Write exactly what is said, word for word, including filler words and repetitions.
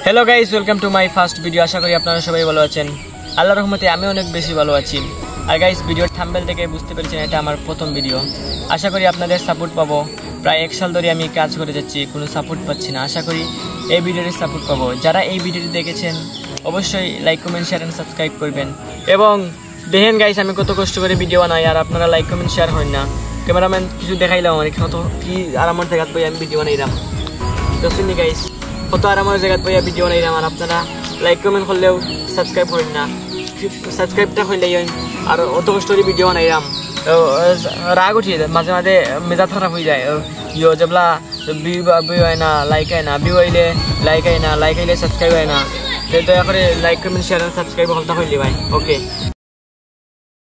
Hello guys, welcome to my first video. আশা করি আপনারা সবাই ভালো আছেন। আল্লাহর রহমতে আমি অনেক বেশি ভালো আছি। আর গাইস, ভিডিওর থাম্বনেল থেকে বুঝতে পেরেছেন এটা আমার প্রথম ভিডিও। আশা করি আপনাদের সাপোর্ট পাবো। প্রায় এক সাল ধরে আমি কাজ করে যাচ্ছি, কোনো সাপোর্ট পাচ্ছি না। আশা করি এই ভিডিওতে সাপোর্ট পাবো। যারা এই ভিডিওটি দেখেছেন অবশ্যই like, comment, share and subscribe করবেন। এবং দেখেন গাইস, আমি কত কষ্ট করে ভিডিও বানাই আর আপনারা লাইক, কমেন্ট, শেয়ার হন না। ক্যামেরাম্যান কিছু দেখাইলাম অনেক কত কি আর আমার জায়গাত বই আমি ভিডিও বানাইলাম। তো শুনি গাইস, কত আর আমার জায়গাত বইয়া ভিডিও বানাইলাম আর আপনারা লাইক, কমেন্ট করলেও সাবস্ক্রাইব করেন না। সাবস্ক্রাইবটা করলেই আর অত কষ্ট করে ভিডিও বানাইলাম। রাগ উঠিয়ে যায়, মাঝে মাঝে মেজাজ খারাপ হয়ে যায়। ইয়ে যেগুলা ভিউ ভিউ হয় না, লাইক হয় না, ভিউ আইলে লাইক হয় না, লাইক আইলে সাবস্ক্রাইব হয় না। তো দয়া করে লাইক, কমেন্ট, শেয়ার সাবস্ক্রাইব হলতা হইলে ভাই। ওকে।